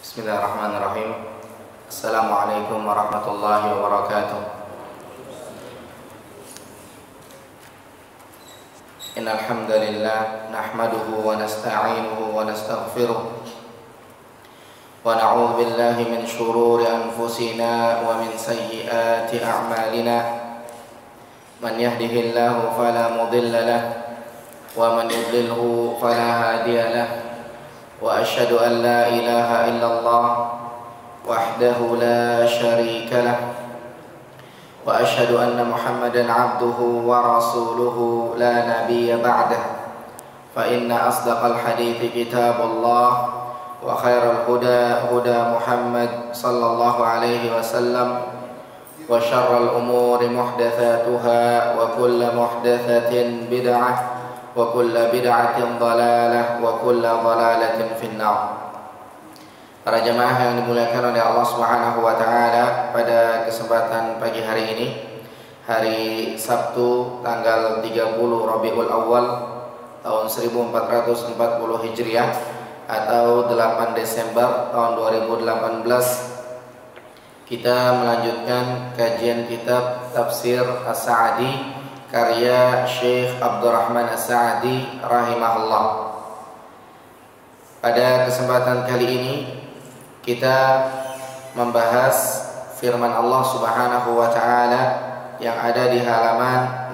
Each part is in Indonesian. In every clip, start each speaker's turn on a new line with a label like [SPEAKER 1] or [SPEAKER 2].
[SPEAKER 1] Bismillahirrahmanirrahim. Assalamualaikum warahmatullahi wabarakatuh. Innal hamdalillah nahmaduhu wa nasta'inuhu wa nastaghfiruh wa na'udzu billahi min shururi anfusina wa min sayyiati a'malina. Man yahdihillahu fala mudilla lahu wa man yudlilhu fala hadiya lahu. Wa asyhadu an la ilaha illallah wahdahu la syarika lah wa asyhadu anna Muhammadan abduhu wa rasuluhu la nabiyya ba'dah. Fa inna asdaqal hadithi kitabullah wa khairal huda huda Muhammad sallallahu alaihi wasallam wa syarrul umuri muhdatsatuha wa kullu muhdatsatin bid'ah wa kullu bid'atin dhalalah wa kullu dhalalatin finnar. Para jemaah yang dimuliakan oleh Allah Subhanahu wa taala, pada kesempatan pagi hari ini, hari Sabtu tanggal 30 Rabiul Awal tahun 1440 Hijriah atau 8 Desember tahun 2018, kita melanjutkan kajian kitab Tafsir As-Sa'di karya Syekh Abdurrahman As-Sa'di rahimahullah. Pada kesempatan kali ini kita membahas firman Allah Subhanahu wa taala yang ada di halaman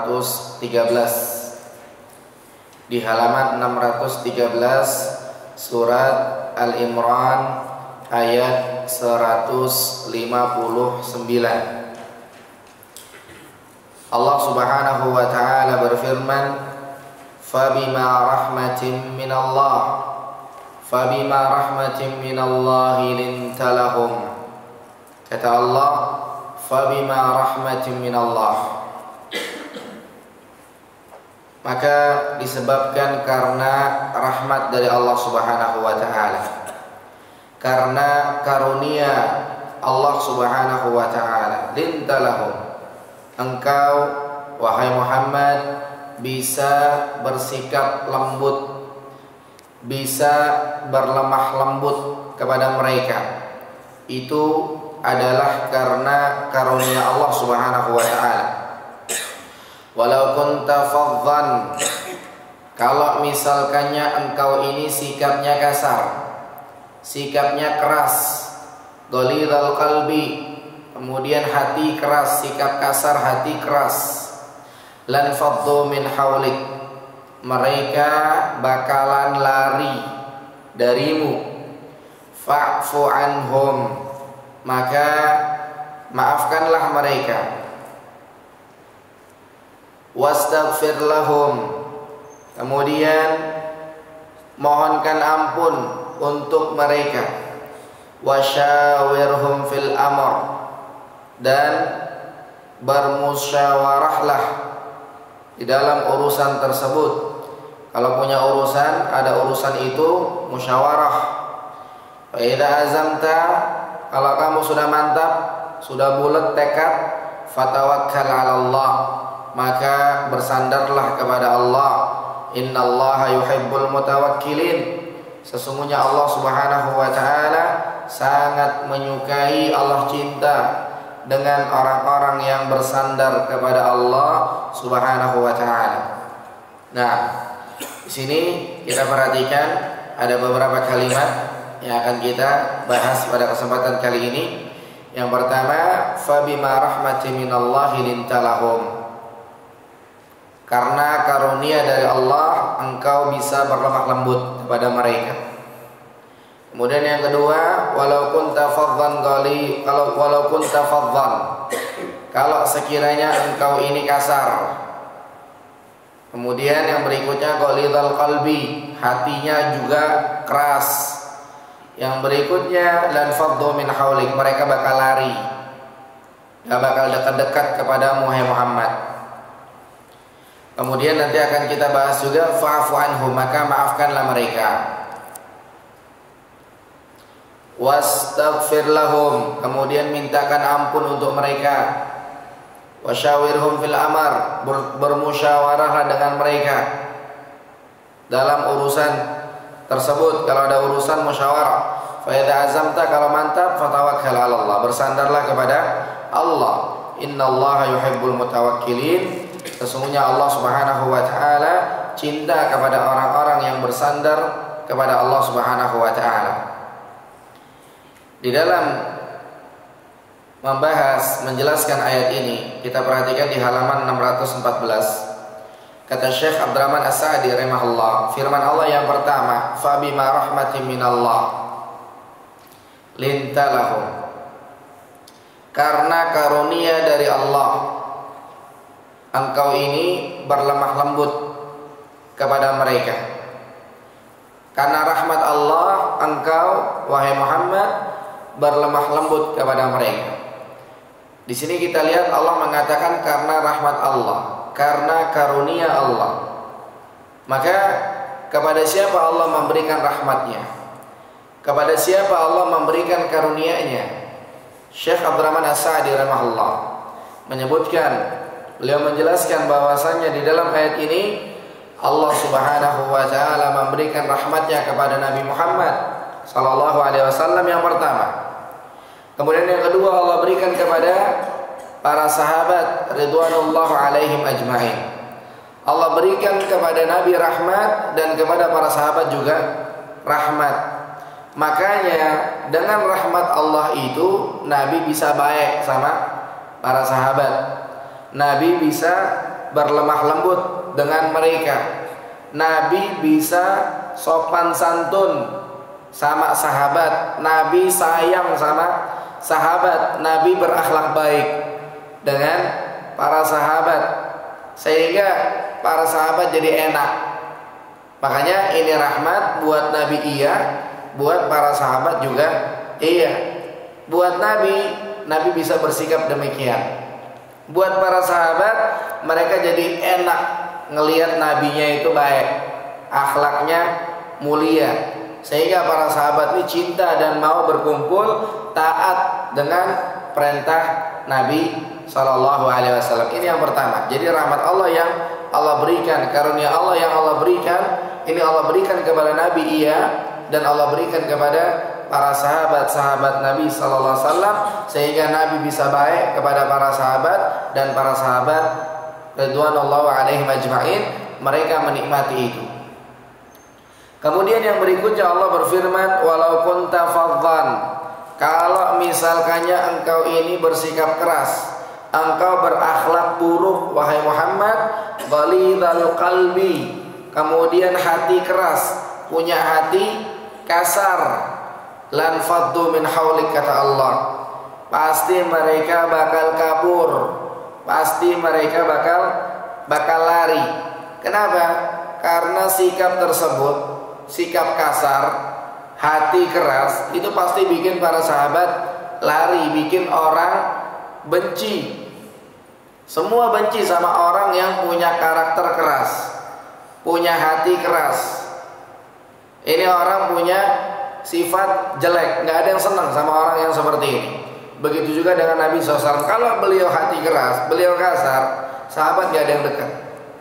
[SPEAKER 1] 613. Di halaman 613 surat Al-Imran ayat 159. Allah Subhanahu wa taala berfirman, "Fabima rahmatin minallahi linta lahum." Kata Allah, "Fabima rahmatin minallah." Maka disebabkan karena rahmat dari Allah Subhanahu wa taala, karena karunia Allah Subhanahu wa taala, linta lahum, engkau wahai Muhammad bisa bersikap lembut, bisa berlemah lembut kepada mereka. Itu adalah karena karunia Allah Subhanahu wa taala. Walau kunta faddan, kalau misalkannya engkau ini sikapnya kasar, sikapnya keras, ghalidhal qalbi, kemudian hati keras, sikap kasar, hati keras, lan faddu min haulik, mereka bakalan lari darimu. Fa'fu anhum, maka maafkanlah mereka. Wastaghfir lahum, kemudian mohonkan ampun untuk mereka. Wasyawirhum fil amr, dan bermusyawarahlah di dalam urusan tersebut. Kalau punya urusan, ada urusan itu musyawarah. Fa idza azamta, kalau kamu sudah mantap, sudah bulat tekad, fatawakkal 'ala Allah, maka bersandarlah kepada Allah. Innallaha yuhibbul mutawakkilin, sesungguhnya Allah Subhanahu wa taala sangat menyukai, Allah cinta dengan orang-orang yang bersandar kepada Allah Subhanahu wa taala. Nah, di sini kita perhatikan ada beberapa kalimat yang akan kita bahas pada kesempatan kali ini. Yang pertama, fabima rahmatin minallahi linta lahum, karena karunia dari Allah engkau bisa berlemah lembut kepada mereka. Kemudian yang kedua, walau kunta faddan, kalau sekiranya engkau ini kasar. Kemudian yang berikutnya, ghalidhal qalbi, hatinya juga keras. Yang berikutnya, lan faddu min haulik, mereka bakal lari, gak bakal dekat-dekat kepadamu wahai Muhammad. Kemudian nanti akan kita bahas juga, fa'fu anhum, maka maafkanlah mereka. Wastaghfir lahum, kemudian mintakan ampun untuk mereka. Wasyawirhum fil amar, bermusyawarahlah dengan mereka dalam urusan tersebut. Kalau ada urusan musyawarah, Fa idza azamta, kalau mantap, fatawakkal 'ala Allah, bersandarlah kepada Allah. Innallaha yuhibbul mutawakkilin. Sesungguhnya Allah Subhanahu wa taala cinta kepada orang-orang yang bersandar kepada Allah Subhanahu wa taala. Di dalam membahas, menjelaskan ayat ini, kita perhatikan di halaman 614. Kata Syekh Abdurrahman As-Sa'di rahimahullah, firman Allah yang pertama, fa bima rahmatin minallah lintalahum, karena karunia dari Allah engkau ini berlemah lembut kepada mereka. Karena rahmat Allah engkau wahai Muhammad berlemah lembut kepada mereka. Di sini kita lihat Allah mengatakan karena rahmat Allah, karena karunia Allah. Maka kepada siapa Allah memberikan rahmatnya? Kepada siapa Allah memberikan karunia-Nya? Syekh Abdurrahman As-Sa'di rahimahullah menyebutkan, beliau menjelaskan bahwasanya di dalam ayat ini Allah Subhanahu wa taala memberikan rahmatnya kepada Nabi Muhammad sallallahu alaihi wasallam yang pertama. Kemudian yang kedua Allah berikan kepada para sahabat ridwanullah alaihim ajmain. Allah berikan kepada Nabi rahmat dan kepada para sahabat juga rahmat. Makanya dengan rahmat Allah itu Nabi bisa baik sama para sahabat. Nabi bisa berlemah lembut dengan mereka. Nabi bisa sopan santun sama sahabat. Nabi sayang sama sahabat. Nabi berakhlak baik dengan para sahabat, sehingga para sahabat jadi enak. Makanya ini rahmat buat Nabi, iya, buat para sahabat juga iya. Buat Nabi bisa bersikap demikian. Buat para sahabat, mereka jadi enak ngelihat nabinya itu baik, akhlaknya mulia, sehingga para sahabat ini cinta dan mau berkumpul taat dengan perintah Nabi Sallallahu Alaihi Wasallam. Ini yang pertama. Jadi rahmat Allah yang Allah berikan, karunia Allah yang Allah berikan, ini Allah berikan kepada Nabi, iya, dan Allah berikan kepada para sahabat-sahabat Nabi Sallallahu Alaihi Wasallam, sehingga Nabi bisa baik kepada para sahabat, dan para sahabat ridwanullah alaihim ajma'in mereka menikmati itu. Kemudian yang berikutnya Allah berfirman, walau kunta faddan, kalau misalkannya engkau ini bersikap keras, engkau berakhlak buruk wahai Muhammad, ghalidhal qalbi, kemudian hati keras, punya hati kasar, lan faddu min haulik, kata Allah, pasti mereka bakal kabur, pasti mereka bakal lari. Kenapa? Karena sikap tersebut, sikap kasar, hati keras, itu pasti bikin para sahabat lari, bikin orang benci. Semua benci sama orang yang punya karakter keras, punya hati keras. Ini orang punya sifat jelek, nggak ada yang senang sama orang yang seperti ini. Begitu juga dengan Nabi SAW. Kalau beliau hati keras, beliau kasar, sahabat nggak ada yang dekat.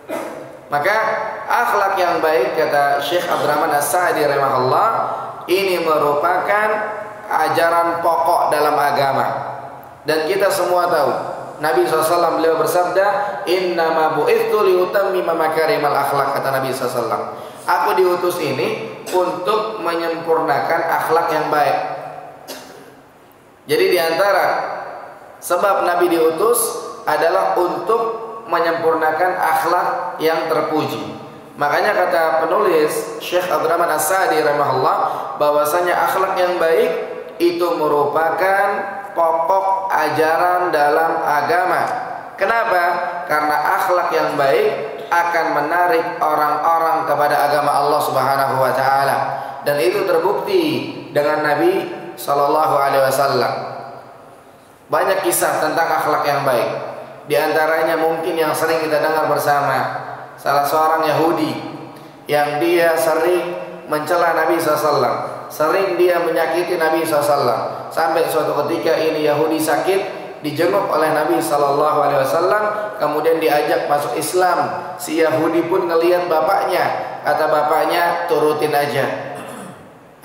[SPEAKER 1] Maka akhlak yang baik, kata Syekh Abdurrahman As-Sa'di rahimahullah, ini merupakan ajaran pokok dalam agama. Dan kita semua tahu, Nabi SAW beliau bersabda, innama bu'ithu liutammima makarimal akhlak, kata Nabi SAW. Aku diutus ini untuk menyempurnakan akhlak yang baik. Jadi diantara sebab Nabi diutus adalah untuk menyempurnakan akhlak yang terpuji. Makanya kata penulis Syekh Abdurrahman As-Sa'di rahimahullah, bahwasanya akhlak yang baik itu merupakan pokok ajaran dalam agama. Kenapa? Karena akhlak yang baik akan menarik orang-orang kepada agama Allah Subhanahu wa taala, dan itu terbukti dengan Nabi sallallahu alaihi wasallam. Banyak kisah tentang akhlak yang baik. Di antaranya mungkin yang sering kita dengar bersama, salah seorang Yahudi yang dia sering mencela Nabi SAW, sering dia menyakiti Nabi SAW, sampai suatu ketika ini Yahudi sakit, dijenguk oleh Nabi SAW, kemudian diajak masuk Islam. Si Yahudi pun ngelihat bapaknya, kata bapaknya, turutin aja.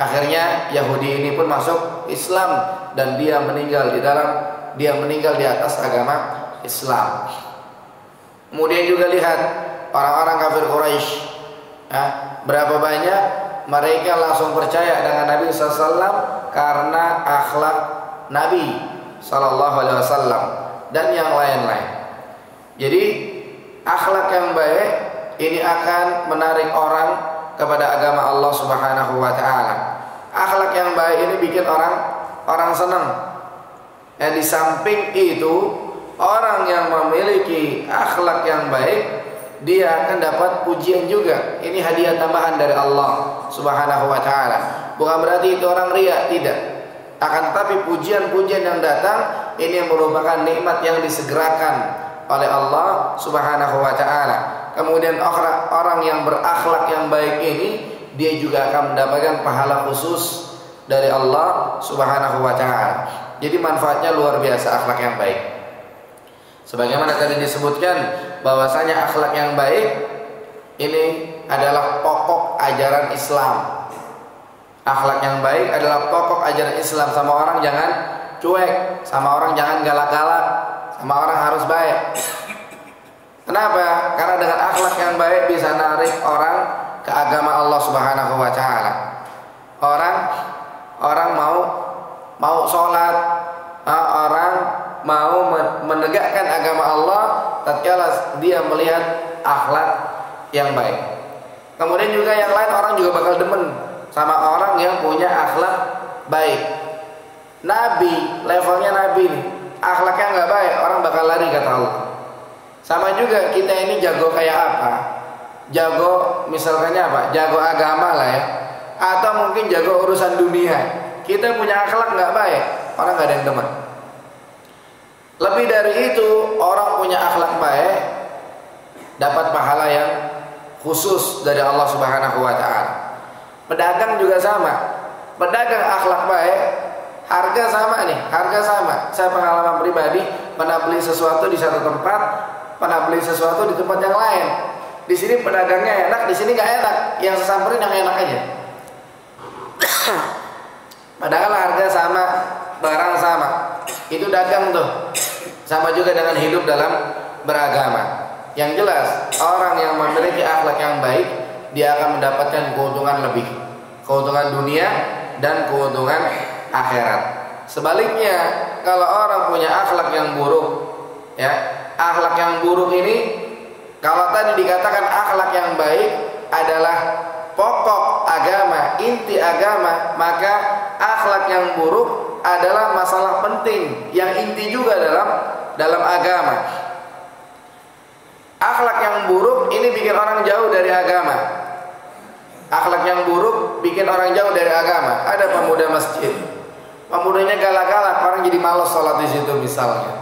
[SPEAKER 1] Akhirnya Yahudi ini pun masuk Islam dan dia meninggal di atas agama Islam. Kemudian juga lihat orang-orang kafir Quraisy, berapa banyak mereka langsung percaya dengan Nabi SAW karena akhlak Nabi SAW dan yang lain-lain. Jadi akhlak yang baik ini akan menarik orang kepada agama Allah Subhanahu wa taala. Akhlak yang baik ini bikin orang senang. Di samping itu, orang yang memiliki akhlak yang baik, dia akan dapat pujian juga. Ini hadiah tambahan dari Allah Subhanahu wa taala. Bukan berarti itu orang riya, tidak. Akan tetapi pujian-pujian yang datang ini merupakan nikmat yang disegerakan oleh Allah Subhanahu wa taala. Kemudian orang yang berakhlak yang baik ini, dia juga akan mendapatkan pahala khusus dari Allah Subhanahu wa taala. Jadi manfaatnya luar biasa akhlak yang baik. Sebagaimana tadi disebutkan bahwasanya akhlak yang baik ini adalah pokok ajaran Islam. Akhlak yang baik adalah pokok ajaran Islam. Sama orang jangan cuek, sama orang jangan galak-galak, sama orang harus baik. Kenapa? Karena dengan akhlak yang baik bisa narik orang ke agama Allah Subhanahu wa taala. Orang mau sholat, orang mau menegakkan agama Allah tatkala dia melihat akhlak yang baik. Kemudian juga yang lain, orang juga bakal demen sama orang yang punya akhlak baik. Nabi, levelnya Nabi nih, akhlaknya nggak baik, orang bakal lari kata Allah. Sama juga kita ini jago kayak apa? Jago misalkannya apa? Jago agama lah ya, atau mungkin jago urusan dunia. Kita punya akhlak nggak baik, orang nggak ada yang demen. Lebih dari itu, orang punya akhlak baik dapat pahala yang khusus dari Allah Subhanahu wa taala. Pedagang juga sama. Pedagang akhlak baik, harga sama nih, harga sama. Saya pengalaman pribadi pernah beli sesuatu di satu tempat, pernah beli sesuatu di tempat yang lain. Di sini pedagangnya enak, di sini nggak enak. Yang saya samperin yang enak aja. Padahal harga sama, barang sama. Itu dagang tuh. Sama juga dengan hidup dalam beragama. Yang jelas, orang yang memiliki akhlak yang baik, dia akan mendapatkan keuntungan lebih, keuntungan dunia dan keuntungan akhirat. Sebaliknya, kalau orang punya akhlak yang buruk, ya, akhlak yang buruk ini, kalau tadi dikatakan akhlak yang baik adalah pokok agama, inti agama, maka akhlak yang buruk adalah masalah penting yang inti juga dalam agama. Akhlak yang buruk ini bikin orang jauh dari agama. Akhlak yang buruk bikin orang jauh dari agama. Ada pemuda masjid, pemudanya galak-galak, orang jadi malas sholat di situ misalnya.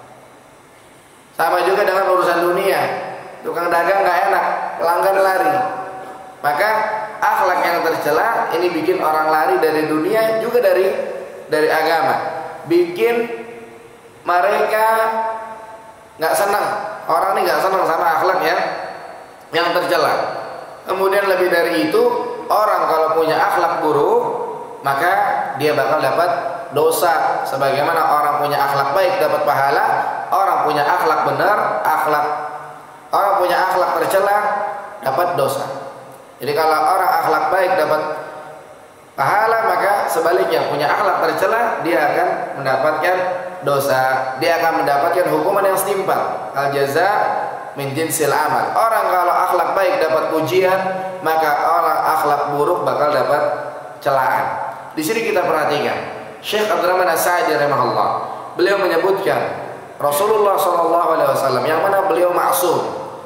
[SPEAKER 1] Sama juga dengan urusan dunia, tukang dagang nggak enak, pelanggan lari. Maka akhlak yang tercela ini bikin orang lari dari dunia juga dari agama, bikin mereka nggak senang. Orang ini nggak senang sama akhlak yang tercela. Kemudian lebih dari itu, orang kalau punya akhlak buruk, maka dia bakal dapat dosa. Sebagaimana orang punya akhlak baik dapat pahala, orang punya akhlak benar, orang punya akhlak tercela dapat dosa. Jadi kalau orang akhlak baik dapat pahala, maka sebaliknya punya akhlak tercela dia akan mendapatkan dosa, dia akan mendapatkan hukuman yang setimpal. Al jaza min jinsil amal. Orang kalau akhlak baik dapat pujian, maka orang akhlak buruk bakal dapat celaan. Di sini kita perhatikan Syekh Abdurrahman As-Sa'di rahimahullah, beliau menyebutkan Rasulullah SAW yang mana beliau maksum,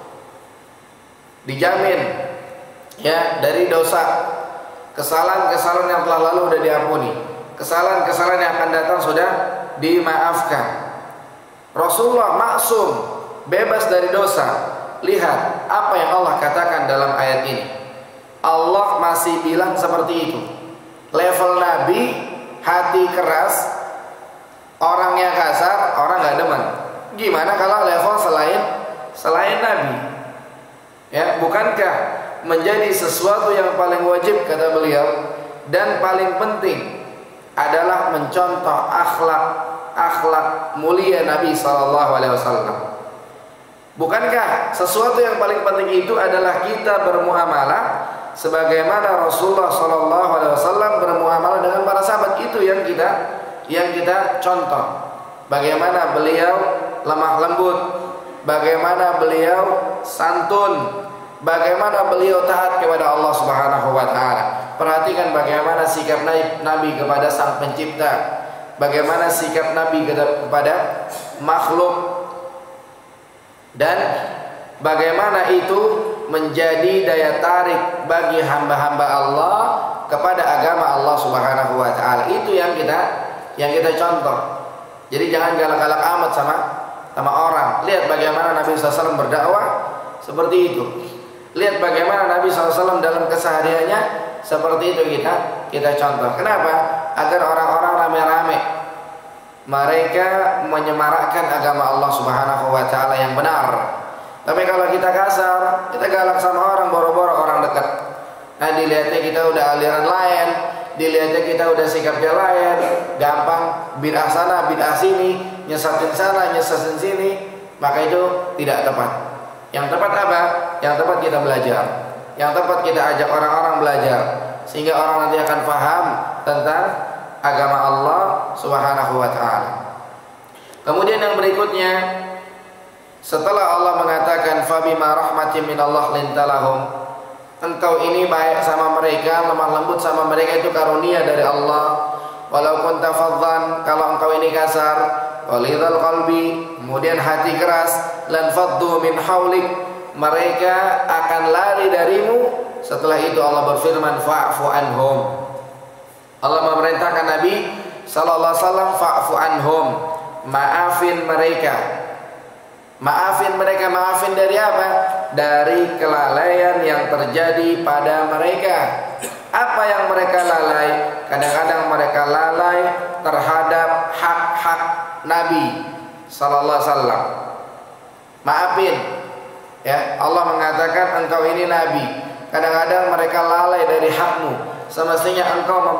[SPEAKER 1] dijamin ya dari dosa, kesalahan-kesalahan yang telah lalu sudah diampuni, kesalahan-kesalahan yang akan datang sudah dimaafkan. Rasulullah maksum, bebas dari dosa. Lihat apa yang Allah katakan dalam ayat ini. Allah masih bilang seperti itu. Level Nabi, hati keras, orangnya kasar, orang nggak demen. Gimana kalau level selain Nabi? Ya, bukankah menjadi sesuatu yang paling wajib, kata beliau, dan paling penting adalah mencontoh akhlak mulia Nabi SAW. Bukankah sesuatu yang paling penting itu adalah kita bermuamalah sebagaimana Rasulullah SAW bermuamalah dengan para sahabat? Itu yang kita contoh. Bagaimana beliau lemah lembut, bagaimana beliau santun, bagaimana beliau taat kepada Allah Subhanahu wa taala. Perhatikan bagaimana sikap Nabi kepada Sang Pencipta, bagaimana sikap Nabi kepada makhluk, dan bagaimana itu menjadi daya tarik bagi hamba-hamba Allah kepada agama Allah Subhanahu wa taala. Itu yang kita contoh. Jadi jangan galak-galak amat sama orang. Lihat bagaimana Nabi SAW berdakwah seperti itu. Lihat bagaimana Nabi SAW dalam kesehariannya seperti itu kita contoh. Kenapa? Agar orang-orang rame-rame mereka menyemarakkan agama Allah Subhanahu wa taala yang benar. Tapi kalau kita kasar, kita galak sama orang, boro-boro orang dekat, nah dilihatnya kita udah aliran lain, dilihatnya kita udah sikapnya lain, gampang bid'ah sana, bid'ah sini, nyesatin sana, nyesatin sini, maka itu tidak tepat. Yang tepat apa? Yang tepat kita belajar. Yang tepat kita ajak orang-orang belajar, sehingga orang nanti akan paham tentang agama Allah Subhanahu wa taala. Kemudian yang berikutnya, setelah Allah mengatakan fabima rahmatin minallah lintalahum, engkau ini baik sama mereka, lemah lembut sama mereka, itu karunia dari Allah. Walau kunta faddan, kalau engkau ini kasar, walidhal qalbi, kemudian hati keras, lan faddu min haulik, mereka akan lari darimu. Setelah itu Allah berfirman fa'fu anhum. Allah memerintahkan Nabi sallallahu alaihi wasallam fa'fu anhum, maafin mereka. Maafin dari apa? Dari kelalaian yang terjadi pada mereka. Apa yang mereka lalai? Kadang-kadang mereka lalai terhadap hak-hak Nabi sallallahu alaihi wasallam. Maafin. Ya, Allah mengatakan engkau ini nabi. Kadang-kadang mereka lalai dari hakmu. Semestinya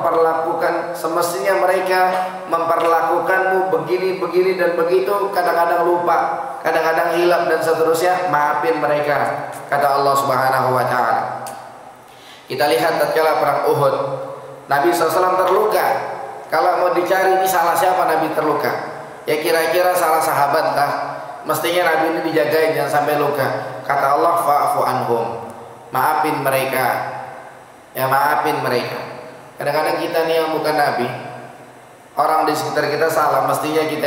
[SPEAKER 1] mereka memperlakukanmu begini dan begitu. Kadang-kadang lupa, kadang-kadang hilap dan seterusnya. Maafin mereka, kata Allah Subhanahu wa taala. Kita lihat tatkala perang Uhud, Nabi SAW terluka. Kalau mau dicari ini salah siapa Nabi terluka? Ya kira-kira salah sahabat lah. Mestinya Nabi ini dijagain jangan sampai luka. Kata Allah fa'fu anhum, maafin mereka. Ya maafin mereka. Kadang-kadang kita nih yang bukan Nabi, orang di sekitar kita salah, mestinya kita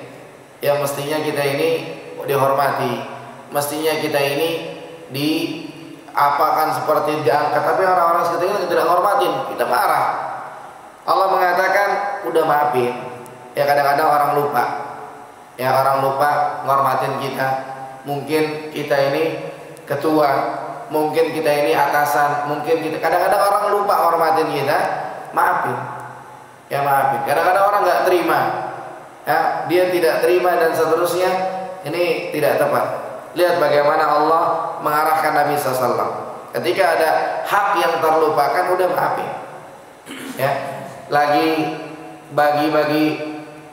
[SPEAKER 1] ini dihormati, mestinya kita ini diapakan seperti diangkat, tapi orang-orang sekitar kita tidak hormatin, kita marah. Allah mengatakan udah maafin. Ya kadang-kadang orang lupa. Ya orang lupa ngormatin kita. Mungkin kita ini ketua, mungkin kita ini atasan, mungkin kita kadang-kadang orang lupa hormatin kita, maafin. Ya maafin. Kadang-kadang orang nggak terima, ya dia tidak terima dan seterusnya. Ini tidak tepat. Lihat bagaimana Allah mengarahkan Nabi SAW. Ketika ada hak yang terlupakan, udah maafin. Ya, lagi bagi-bagi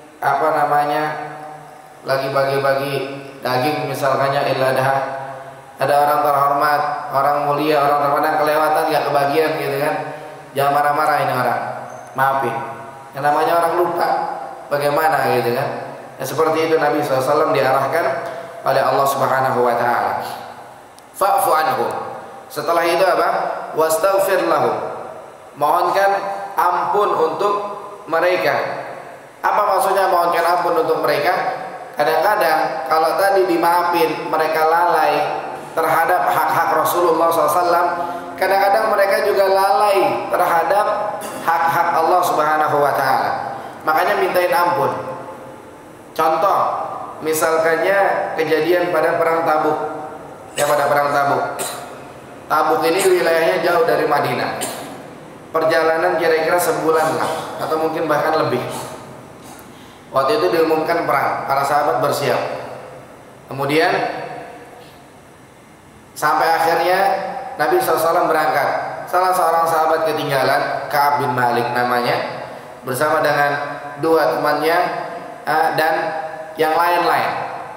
[SPEAKER 1] lagi bagi-bagi daging misalkannya Idul Adha. Ada orang terhormat, orang mulia, orang terpandang kelewatan, gak kebagian gitu kan. Jangan marah-marah ini orang, maafin. Yang namanya orang lupa, bagaimana gitu kan. Ya, seperti itu Nabi SAW diarahkan oleh Allah Subhanahu wa taala. Fa'fu anhum. Setelah itu apa? Wastaghfir lahum. Mohonkan ampun untuk mereka. Apa maksudnya mohonkan ampun untuk mereka? Kadang-kadang kalau tadi dimaafin mereka lalai terhadap hak-hak Rasulullah SAW, kadang-kadang mereka juga lalai terhadap hak-hak Allah Subhanahu wa taala. Makanya mintain ampun. Contoh, misalkannya kejadian pada perang Tabuk. Ya pada perang Tabuk. Tabuk ini wilayahnya jauh dari Madinah. Perjalanan kira-kira sebulan lah, atau mungkin bahkan lebih. Waktu itu diumumkan perang, para sahabat bersiap. Kemudian sampai akhirnya Nabi SAW berangkat. Salah seorang sahabat ketinggalan, Ka'ab bin Malik namanya, bersama dengan dua temannya dan yang lain-lain.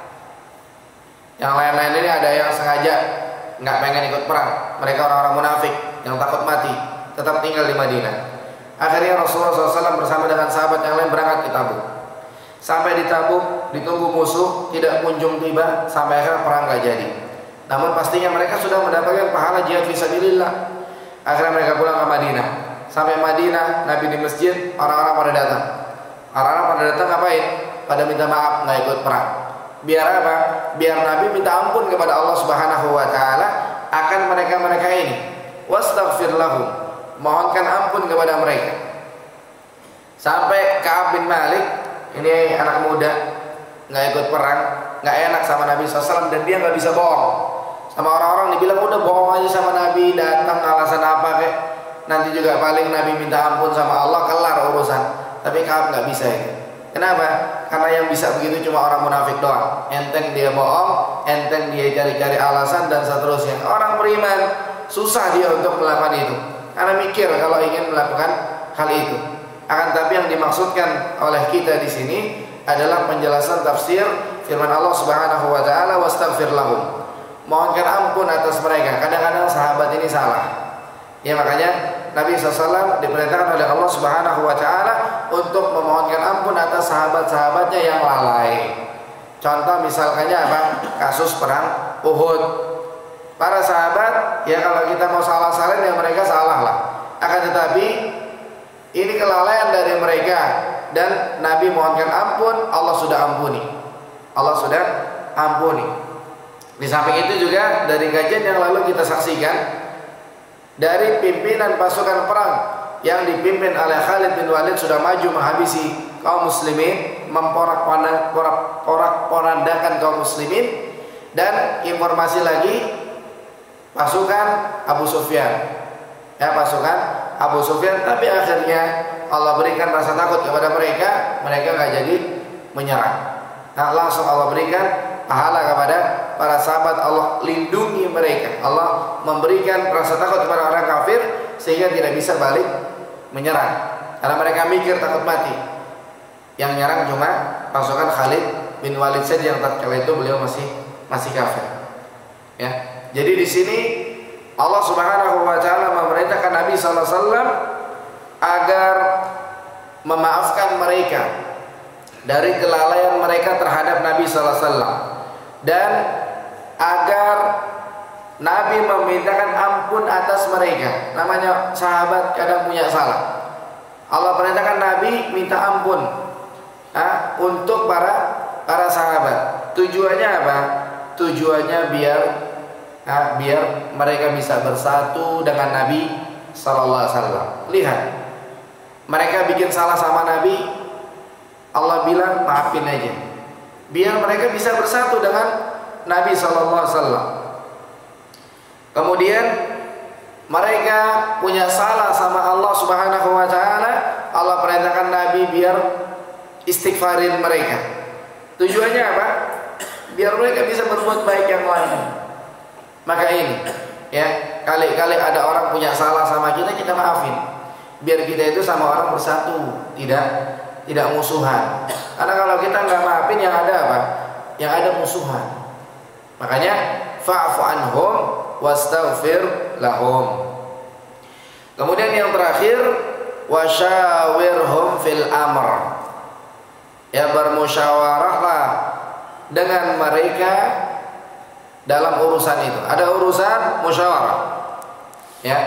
[SPEAKER 1] Yang lain-lain ini ada yang sengaja nggak pengen ikut perang. Mereka orang-orang munafik yang takut mati, tetap tinggal di Madinah. Akhirnya Rasulullah SAW bersama dengan sahabat yang lain berangkat ke Tabuk. Sampai di Tabuk, ditunggu musuh, tidak kunjung tiba, sampai akhirnya perang nggak jadi. Namun pastinya mereka sudah mendapatkan pahala jihad fisabilillah. Akhirnya mereka pulang ke Madinah. Sampai Madinah, Nabi di masjid, orang-orang pada datang. Orang-orang pada datang ngapain? Pada minta maaf, nggak ikut perang. Biar apa? Biar Nabi minta ampun kepada Allah Subhanahu wa taala akan mereka-mereka ini. Wastaghfir lahum. Mohonkan ampun kepada mereka. Sampai Ka'ab bin Malik, ini anak muda, nggak ikut perang, nggak enak sama Nabi SAW, dan dia nggak bisa bohong. Sama orang-orang dibilang udah bohong aja sama Nabi, datang alasan apa kek, nanti juga paling Nabi minta ampun sama Allah, kelar urusan. Tapi Ka'ab nggak bisa itu. Kenapa? Karena yang bisa begitu cuma orang munafik doang. Enteng dia bohong, enteng dia cari-cari alasan dan seterusnya. Orang beriman susah dia untuk melakukan itu, karena mikir kalau ingin melakukan hal itu. Akan tapi yang dimaksudkan oleh kita di sini adalah penjelasan tafsir firman Allah Subhanahu wa taala, wastaghfir lahum. Mohonkan ampun atas mereka. Kadang-kadang sahabat ini salah. Ya, makanya Nabi SAW diperintahkan oleh Allah Subhanahu wa taala untuk memohonkan ampun atas sahabat-sahabatnya yang lalai. Contoh misalkannya apa? Kasus perang Uhud. Para sahabat, ya kalau kita mau salah-salahin ya mereka salah lah. Akan tetapi ini kelalaian dari mereka dan Nabi mohonkan ampun, Allah sudah ampuni. Allah sudah ampuni. Di samping itu juga dari kajian yang lalu kita saksikan, dari pimpinan pasukan perang yang dipimpin oleh Khalid bin Walid sudah maju menghabisi kaum muslimin, memporak-porandakan kaum muslimin. Dan informasi lagi, pasukan Abu Sufyan, ya pasukan Abu Sufyan, tapi akhirnya Allah berikan rasa takut kepada mereka, mereka nggak jadi menyerang. Nah, langsung Allah berikan pahala kepada para sahabat, Allah lindungi mereka, Allah memberikan rasa takut kepada orang kafir sehingga tidak bisa balik menyerang, karena mereka mikir takut mati. Yang nyerang cuma pasukan Khalid bin Walid saja yang tatkala itu beliau masih kafir. Ya, jadi di sini Allah Subhanahu wa taala memerintahkan Nabi sallallahu alaihi wasallam agar memaafkan mereka dari kelalaian mereka terhadap Nabi sallallahu alaihi wasallam, dan agar Nabi memintakan ampun atas mereka. Namanya sahabat kadang punya salah. Allah perintahkan Nabi minta ampun untuk para sahabat. Tujuannya apa? Tujuannya biar mereka bisa bersatu dengan Nabi sallallahu alaihi wasallam. Lihat, mereka bikin salah sama Nabi, Allah bilang maafin aja, biar mereka bisa bersatu dengan Nabi sallallahu alaihi wasallam. Kemudian mereka punya salah sama Allah Subhanahu wa taala, Allah perintahkan Nabi biar istighfarin mereka. Tujuannya apa? Biar mereka bisa berbuat baik yang lain. Maka ini, ya, kali-kali ada orang punya salah sama kita, kita maafin. Biar kita itu sama orang bersatu, tidak musuhan. Karena kalau kita nggak maafin, yang ada apa? Yang ada musuhan. Makanya fa'fu anhum wastaghfir lahum. Kemudian yang terakhir, wasyawirhum fil amr. Ya, bermusyawarahlah dengan mereka dalam urusan itu. Ada urusan musyawarah. Ya.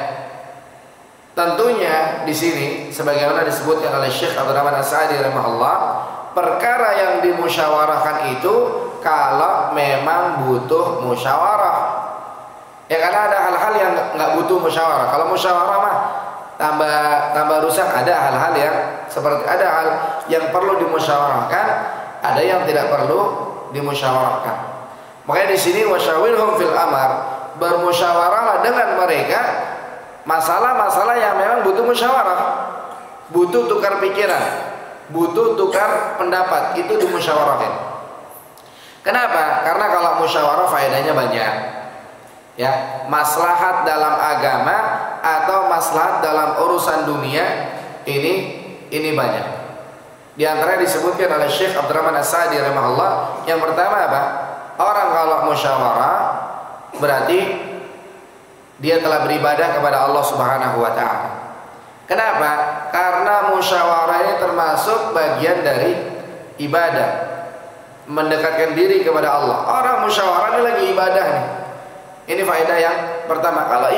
[SPEAKER 1] Tentunya di sini sebagaimana disebutkan oleh Syekh Abdurrahman As-Sa'di rahimahullah, perkara yang dimusyawarahkan itu kalau memang butuh musyawarah. Ya, karena ada hal-hal yang nggak butuh musyawarah. Kalau musyawarah mah tambah rusak. Ada hal-hal yang seperti, ada hal yang perlu dimusyawarahkan, ada yang tidak perlu dimusyawarahkan. Makanya di sini wasyawirhum fil amr, bermusyawarahlah dengan mereka masalah-masalah yang memang butuh musyawarah, butuh tukar pikiran, butuh tukar pendapat, itu dimusyawarahkan. Kenapa? Karena kalau musyawarah faedahnya banyak. Ya, maslahat dalam agama atau maslahat dalam urusan dunia ini banyak. Di antara disebutkan oleh Syekh Abdurrahman As-Sa'di rahimahullah, yang pertama apa? Orang kalau musyawarah berarti dia telah beribadah kepada Allah Subhanahu wa taala. Kenapa? Karena musyawarah ini termasuk bagian dari ibadah, mendekatkan diri kepada Allah. Orang musyawarah ini lagi ibadah nih. Ini faedah yang pertama. Kalau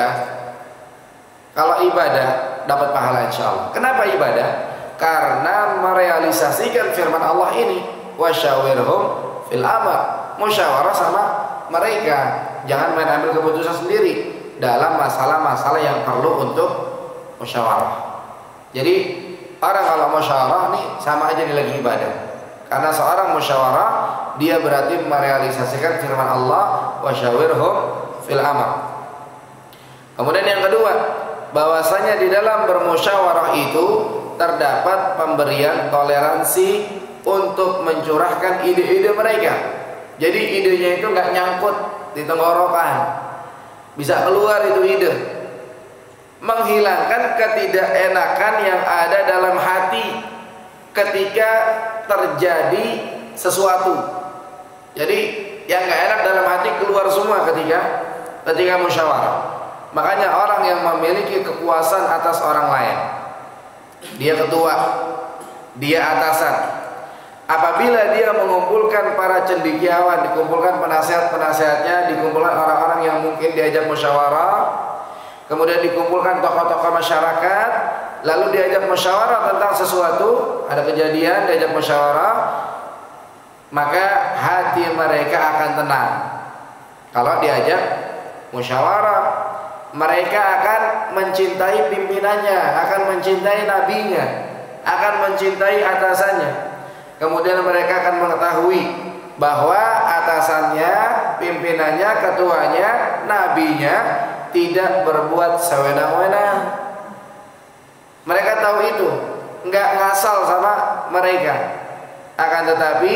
[SPEAKER 1] ibadah dapat pahala insyaallah. Kenapa ibadah? Karena merealisasikan firman Allah ini, wasyawirhum fil amr. Musyawarah sama mereka, jangan main ambil keputusan sendiri dalam masalah-masalah yang perlu untuk musyawarah. Jadi orang kalau musyawarah nih sama aja dia lagi ibadah. Karena seorang musyawarah dia berarti merealisasikan firman Allah, wasyawirhum fil amr. Kemudian yang kedua, bahwasanya di dalam bermusyawarah itu terdapat pemberian toleransi untuk mencurahkan ide-ide mereka. Jadi idenya itu nggak nyangkut di tenggorokan, bisa keluar itu ide, menghilangkan ketidakenakan yang ada dalam hati ketika terjadi sesuatu. Jadi yang nggak enak dalam hati keluar semua ketika musyawarah. Makanya orang yang memiliki kekuasaan atas orang lain, dia ketua, dia atasan, apabila dia mengumpulkan para cendekiawan, dikumpulkan penasihat-penasihatnya, dikumpulkan orang-orang yang mungkin diajak musyawarah, kemudian dikumpulkan tokoh-tokoh masyarakat, lalu diajak musyawarah tentang sesuatu, ada kejadian diajak musyawarah, maka hati mereka akan tenang. Kalau diajak musyawarah, mereka akan mencintai pimpinannya, akan mencintai nabinya, akan mencintai atasannya. Kemudian mereka akan mengetahui bahwa atasannya, pimpinannya, ketuanya, nabinya tidak berbuat sewenang-wenang. Mereka tahu itu, nggak ngasal sama mereka. Akan tetapi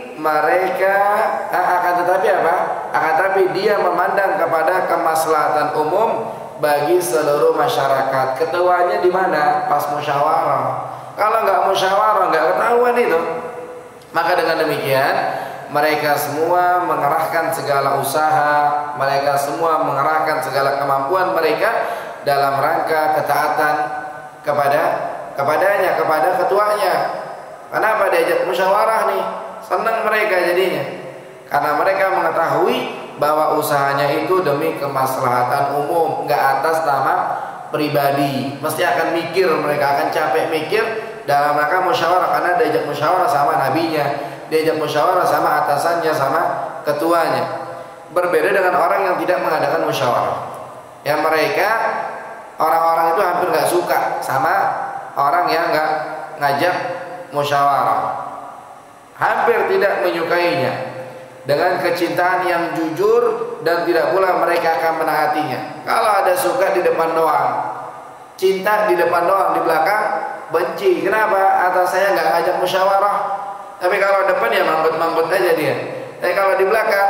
[SPEAKER 1] dia memandang kepada kemaslahatan umum bagi seluruh masyarakat. Ketuanya di mana? Pas musyawarah. Kalau nggak musyawarah, nggak ketahuan itu. Maka dengan demikian mereka semua mengerahkan segala usaha, mereka semua mengerahkan segala kemampuan mereka dalam rangka ketaatan kepadanya, kepada ketuanya. Kenapa diajak musyawarah nih? Senang mereka jadinya, karena mereka mengetahui bahwa usahanya itu demi kemaslahatan umum, nggak atas nama pribadi. Mesti akan mikir, mereka akan capek mikir dalam rangka musyawarah, karena diajak musyawarah sama nabinya, diajak musyawarah sama atasannya, sama ketuanya. Berbeda dengan orang yang tidak mengadakan musyawarah, yang mereka orang-orang itu hampir nggak suka sama orang yang nggak ngajak musyawarah, hampir tidak menyukainya dengan kecintaan yang jujur, dan tidak pula mereka akan menaatinya. Kalau ada suka di depan doang, cinta di depan doang, di belakang benci. Kenapa? Atas saya nggak ngajak musyawarah. Tapi kalau depan ya manggut-manggut aja dia. Tapi kalau di belakang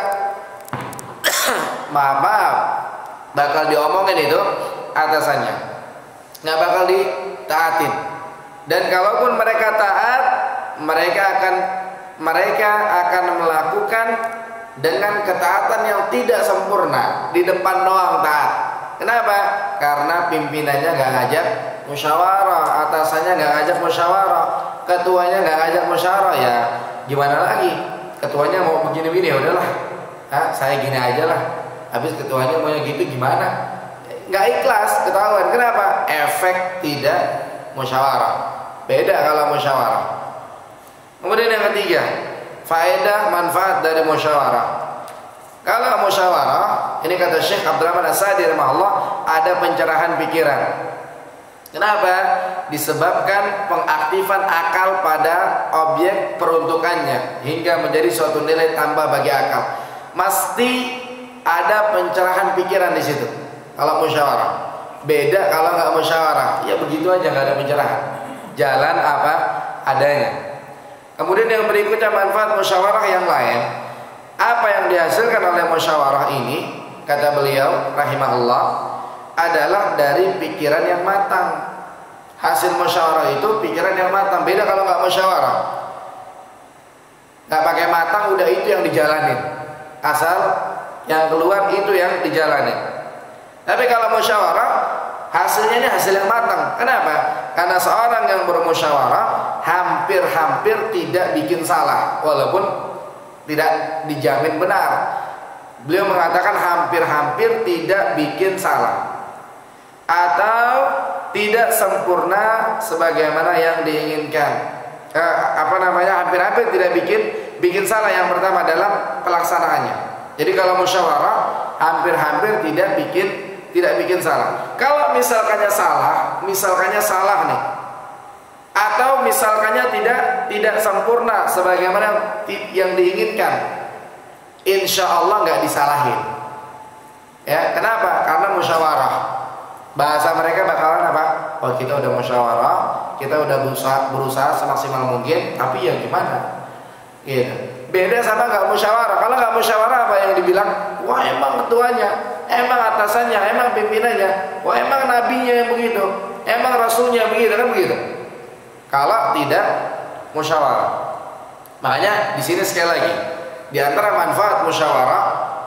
[SPEAKER 1] maaf, bakal diomongin itu atasannya, nggak bakal ditaatin. Dan kalaupun mereka taat, mereka akan melakukan dengan ketaatan yang tidak sempurna, di depan doang taat. Kenapa? Karena pimpinannya nggak ngajak musyawarah, atasannya nggak ngajak musyawarah, ketuanya nggak ngajak musyawarah. Ya gimana lagi? Ketuanya mau begini-begini, ya udahlah, saya gini aja lah. Habis ketuanya maunya gitu, gimana? Nggak ikhlas, ketahuan. Kenapa? Efek tidak musyawarah. Beda kalau musyawarah. Kemudian yang ketiga, faedah manfaat dari musyawarah. Kalau musyawarah, ini kata Syekh Abdurrahman As-Sa'di rahimahullah, ada pencerahan pikiran. Kenapa? Disebabkan pengaktifan akal pada objek peruntukannya hingga menjadi suatu nilai tambah bagi akal. Mesti ada pencerahan pikiran di situ kalau musyawarah. Beda kalau nggak musyawarah, ya begitu aja, nggak ada pencerahan, jalan apa adanya. Kemudian yang berikutnya manfaat musyawarah yang lain. Apa yang dihasilkan oleh musyawarah ini, kata beliau rahimahullah, adalah dari pikiran yang matang. Hasil musyawarah itu pikiran yang matang. Beda kalau nggak musyawarah, nggak pakai matang, udah itu yang dijalanin, asal yang keluar itu yang dijalanin. Tapi kalau musyawarah, hasilnya ini hasil yang matang. Kenapa? Karena seorang yang bermusyawarah hampir-hampir tidak bikin salah, walaupun tidak dijamin benar. Beliau mengatakan hampir-hampir tidak bikin salah, atau tidak sempurna sebagaimana yang diinginkan. Hampir-hampir tidak bikin salah yang pertama dalam pelaksanaannya. Jadi kalau musyawarah hampir-hampir tidak bikin salah. Kalau misalkannya salah nih, atau misalkannya tidak sempurna sebagaimana yang diinginkan, insya Allah nggak disalahin. Ya, kenapa? Karena musyawarah. Bahasa mereka bakalan apa? Oh, kita udah musyawarah, kita udah berusaha semaksimal mungkin, tapi ya gimana? Gitu. Beda sama nggak musyawarah. Kalau nggak musyawarah, apa yang dibilang? Wah, emang ketuanya, emang atasannya, emang pimpinannya, wah emang nabinya yang begitu, emang rasulnya begitu, kan begitu. Kalau tidak musyawarah. Makanya di sini sekali lagi, di antara manfaat musyawarah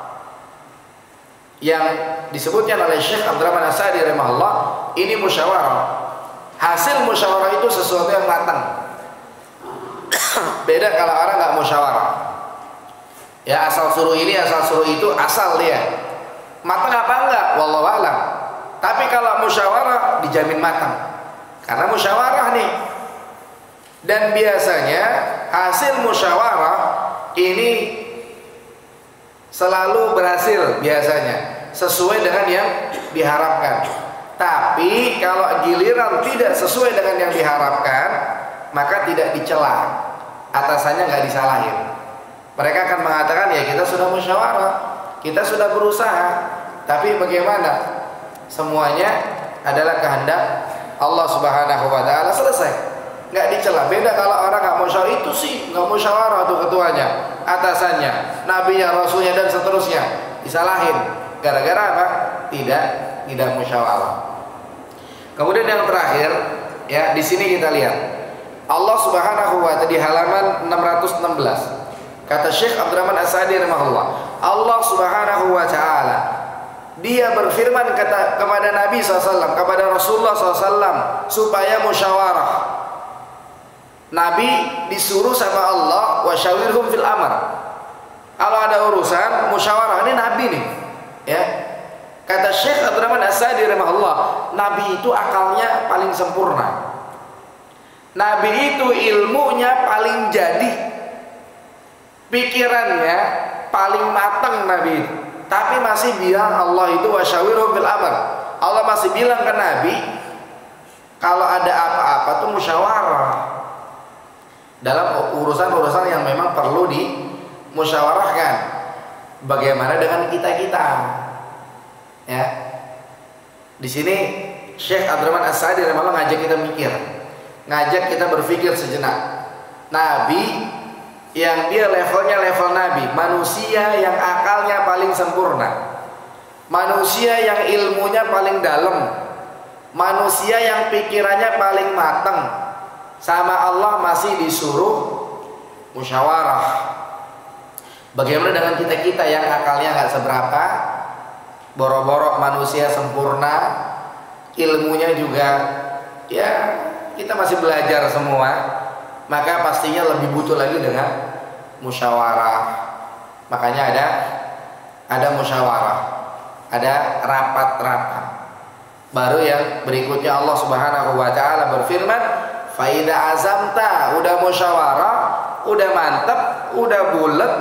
[SPEAKER 1] yang disebutkan oleh Syekh Abdurrahman As-Sa'di rahimahullah, ini musyawarah. Hasil musyawarah itu sesuatu yang matang. Beda kalau orang nggak musyawarah. Ya, asal suruh ini, asal suruh itu, asal dia. Matang apa enggak? Wallahu a'lam. Tapi kalau musyawarah dijamin matang. Karena musyawarah nih. Dan biasanya hasil musyawarah ini selalu berhasil biasanya, sesuai dengan yang diharapkan. Tapi kalau giliran tidak sesuai dengan yang diharapkan, maka tidak dicela, atasannya nggak disalahin. Mereka akan mengatakan, ya kita sudah musyawarah, kita sudah berusaha, tapi bagaimana? Semuanya adalah kehendak Allah Subhanahu wa Ta'ala, selesai, nggak dicela. Beda kalau orang nggak musyawarah, itu sih nggak musyawarah tuh ketuanya, atasannya, nabinya, rasulnya, dan seterusnya, disalahin. Gara-gara apa? Tidak musyawarah. Kemudian yang terakhir, ya di sini kita lihat Allah Subhanahu wa Ta'ala di halaman 616. Kata Syekh Abdurrahman As-Sa'di rahimahullah, Allah Subhanahu wa Ta'ala dia berfirman kepada Nabi SAW, kepada Rasulullah SAW, supaya musyawarah. Nabi disuruh sama Allah, wa syawirhum fil amr. Kalau ada urusan musyawarah, ini Nabi nih, ya. Kata Syekh Abdurrahman As-Sa'di rahimahullah, Nabi itu akalnya paling sempurna. Nabi itu ilmunya paling jadi, pikirannya paling matang Nabi itu. Tapi masih bilang Allah itu wasyawirhum fil amr. Allah masih bilang ke Nabi, kalau ada apa-apa tuh musyawarah. Dalam urusan-urusan yang memang perlu dimusyawarahkan. Bagaimana dengan kita-kita? Ya. Di sini Syekh Abdurrahman As-Sa'di memang ngajak kita mikir, ngajak kita berpikir sejenak. Nabi yang dia levelnya level Nabi, manusia yang akalnya paling sempurna, manusia yang ilmunya paling dalam, manusia yang pikirannya paling matang, sama Allah masih disuruh musyawarah. Bagaimana dengan kita-kita yang akalnya nggak seberapa, boro-boro manusia sempurna, ilmunya juga ya kita masih belajar semua, maka pastinya lebih butuh lagi dengan musyawarah. Makanya ada musyawarah, ada rapat-rapat. Baru yang berikutnya Allah Subhanahu wa Ta'ala berfirman, fa idza azamta, udah musyawarah, udah mantep, udah bulet,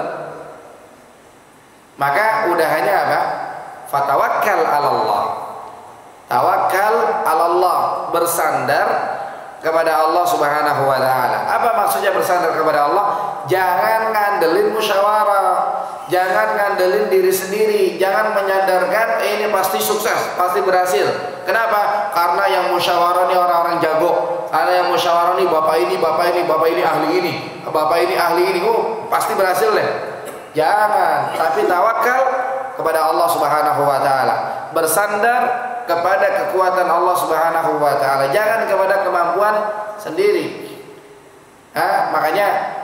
[SPEAKER 1] maka udahannya apa? Fatawakkal 'ala Allah. Tawakal 'ala Allah, bersandar kepada Allah Subhanahu wa Ta'ala. Apa maksudnya bersandar kepada Allah? Jangan ngandelin musyawarah, jangan ngandelin diri sendiri, jangan menyandarkan ini pasti sukses, pasti berhasil. Kenapa? Karena yang musyawarah ini orang-orang jago, karena yang musyawarah ini bapak ini ahli ini, bapak ini ahli ini, pasti berhasil deh. Jangan, tapi tawakal kepada Allah Subhanahu wa Ta'ala, bersandar kepada kekuatan Allah Subhanahu wa taala, jangan kepada kemampuan sendiri. Makanya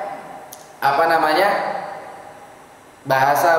[SPEAKER 1] bahasa